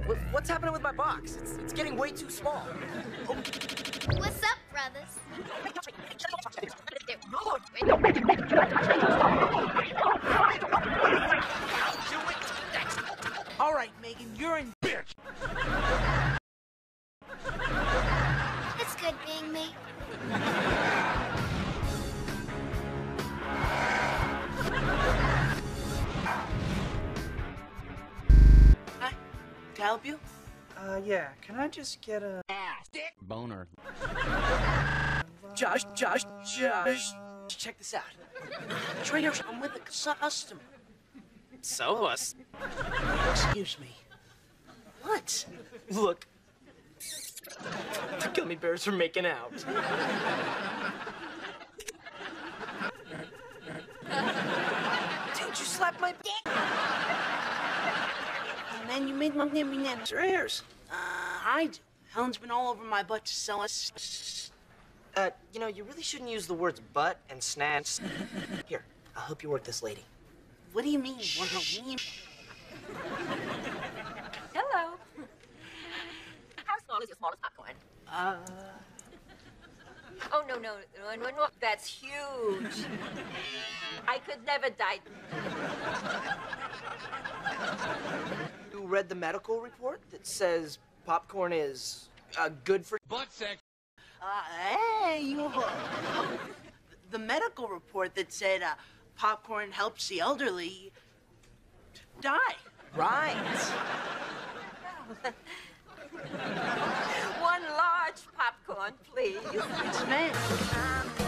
What's happening with my box? It's getting way too small. What's up, brothers? All right, Megan, you're in. Bitch. It's good being me. Hi, to help you? Yeah. Can I just get a Boner. Josh. Check this out. Trader, I'm with a customer. So us. Excuse me. What? Look. The gummy bears are making out. Dude, you slapped my dick. Oh, man, you made my name Hairs. I do. Helen's been all over my butt to sell us. You know, you really shouldn't use the words butt and snatch. Here, I'll help you work this lady. What do you mean? What do you mean? Hello. How small is your smallest popcorn? Oh, no. That's huge. I could never die. You read the medical report that says popcorn is good for Butt sex. Hey, you. The medical report that said popcorn helps the elderly die. right. One large popcorn, please. It's meant.